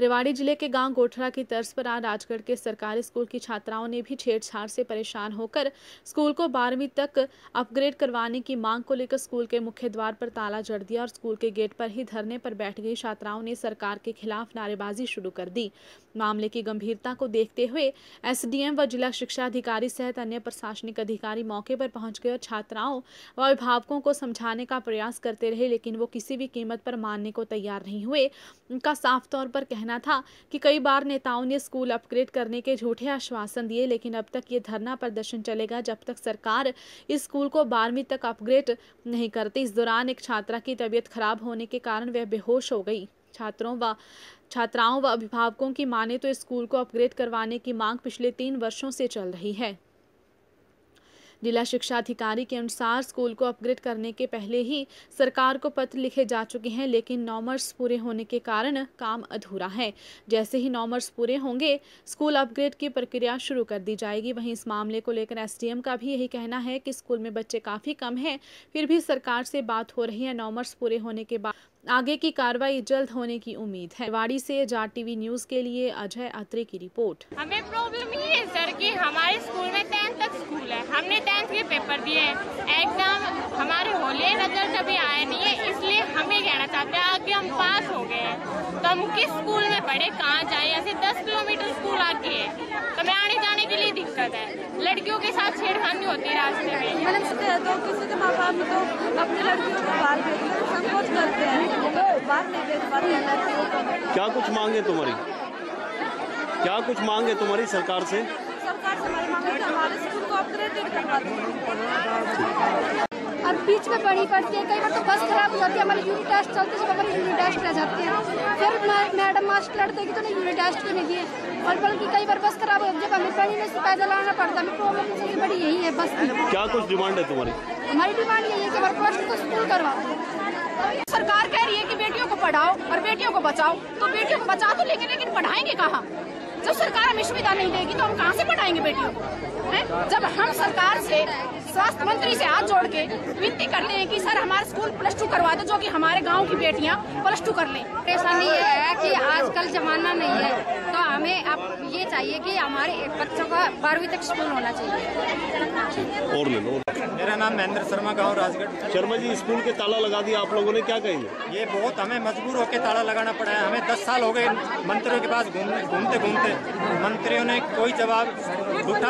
रेवाड़ी जिले के गांव गोठरा की तर्ज पर आज राजगढ़ के सरकारी स्कूल की छात्राओं ने भी छेड़छाड़ से परेशान होकर स्कूल को 12वीं तक अपग्रेड करवाने की मांग को लेकर स्कूल के मुख्य द्वार पर ताला जड़ दिया और स्कूल के गेट पर ही धरने पर बैठ गई छात्राओं ने सरकार के खिलाफ नारेबाजी शुरू कर दी। मामले की गंभीरता को देखते हुए एसडीएम व जिला शिक्षा अधिकारी सहित अन्य प्रशासनिक अधिकारी मौके पर पहुंच गए और छात्राओं व अभिभावकों को समझाने का प्रयास करते रहे, लेकिन वो किसी भी कीमत पर मानने को तैयार नहीं हुए। उनका साफ तौर पर कहना था कि कई बार नेताओं ने स्कूल अपग्रेड करने के झूठे आश्वासन दिए, लेकिन अब तक ये धरना प्रदर्शन चलेगा जब तक सरकार इस स्कूल को 12वीं तक अपग्रेड नहीं करती। इस दौरान एक छात्रा की तबीयत खराब होने के कारण वह बेहोश हो गई। छात्राओं व अभिभावकों की माने तो स्कूल को अपग्रेड करवाने की मांग पिछले 3 वर्षों से चल रही है। जिला शिक्षा अधिकारी के अनुसार स्कूल को अपग्रेड करने के पहले ही सरकार को पत्र लिखे जा चुके हैं, लेकिन 9 वर्ष पूरे होने के कारण काम अधूरा है। जैसे ही 9 वर्ष पूरे होंगे स्कूल अपग्रेड की प्रक्रिया शुरू कर दी जाएगी। वहीं इस मामले को लेकर एसडीएम का भी यही कहना है कि स्कूल में बच्चे काफ़ी कम हैं, फिर भी सरकार से बात हो रही है। 9 वर्ष पूरे होने के बाद आगे की कार्रवाई जल्द होने की उम्मीद है। रेवाड़ी से जाट टीवी न्यूज़ के लिए अजय अत्रे की रिपोर्ट। हमें प्रॉब्लम ये है सर कि हमारे स्कूल में 10th तक स्कूल है, हमने 10th के पेपर दिए हैं, एग्जाम हमारे होली रिजल्ट अभी आया नहीं है, इसलिए हम ये कहना चाहते हैं आगे हम पास हो गए हैं तो हम किस स्कूल में पढ़े, कहाँ जाए। ऐसे 10 किलोमीटर स्कूल आगे है तो हमें आने जाने के लिए दिक्कत है। लड़कियों के साथ छेड़खानी होती है रास्ते में। तो किसी के माँ बाप तो अपनी लड़कियों को बाहर भेजने की संकोच करते हैं, बाहर नहीं भेज पाते हैं लड़कियों को। क्या कुछ मांगे तुम्हारी? क्या कुछ मांगे तुम्हारी सरकार से? सरकार से हमारी मांग है कि हमारे स्कूल को अपग्रेडेड करवा दें। अब बीच में बड़ी पड़ती है, कई बार तो बस खराब हो जाती है, हमारी यूनिट टेस्ट चलती है, हमारी यूनिट टेस्ट रह जाती है, फिर मैडम मास्टर लड़ते कि तो नहीं यूनिट टेस्ट क्यों नहीं दिए। और बल्कि कई बार बस खराब हो जब हमें पढ़ने से पैदल आना पड़ता है। प्रॉब्लम सबसे बड़ी यही है बस की। क्या कुछ डिमांड है तुम्हारी? हमारी डिमांड यही है कि हमारे प्लस को स्कूल करवा। सरकार कह रही है कि बेटियों को पढ़ाओ और बेटियों को बचाओ, तो बेटियों को बचा तो लेंगे लेकिन पढ़ाएंगे कहाँ? जब सरकार हमें सुविधा नहीं देगी तो हम कहाँ से पढ़ाएंगे बेटियों को? जब हम सरकार से स्वास्थ्य मंत्री से हाथ जोड़ के विनती करते हैं कि सर हमारा स्कूल +2 करवा दो, जो कि हमारे गांव की बेटियां +2 कर लें। ऐसा नहीं है कि आजकल जमाना नहीं है, तो हमें अब ये चाहिए कि हमारे बच्चों का 12वीं तक स्कूल होना चाहिए। और ले लो। मेरा नाम महेंद्र शर्मा, गाँव राजगढ़। शर्मा जी, स्कूल के ताला लगा दिया आप लोगों ने, क्या कहेंगे? ये बहुत हमें मजबूर होकर ताला लगाना पड़ा है। हमें 10 साल हो गए मंत्रियों के पास घूमते घूमते, मंत्रियों ने कोई जवाब झूठा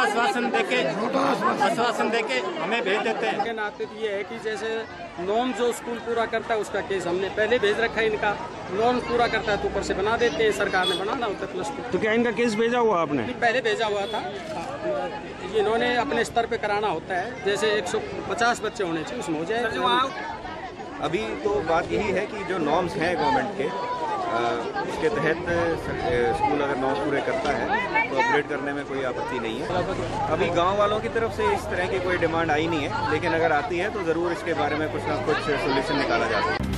आश्वासन देके हमें भेज देते हैं। के नाते ये है कि जैसे नॉर्म जो स्कूल पूरा करता है उसका केस हमने पहले भेज रखा है, इनका नॉर्म पूरा करता है तो ऊपर से बना देते हैं, सरकार ने बनाना होता है +2। तो क्या इनका केस भेजा हुआ आपने? पहले भेजा हुआ था, इन्होंने अपने स्तर पे कराना होता है, जैसे 150 बच्चे होने चाहिए उसमें हो जाए। अभी तो बात यही है कि जो नॉर्म्स हैं गवर्नमेंट के, उसके तहत स्कूल अगर 9 पूरे करता है तो अपग्रेड करने में कोई आपत्ति नहीं है। अभी गांव वालों की तरफ से इस तरह की कोई डिमांड आई नहीं है, लेकिन अगर आती है तो ज़रूर इसके बारे में कुछ ना कुछ सोल्यूशन निकाला जा सकता है।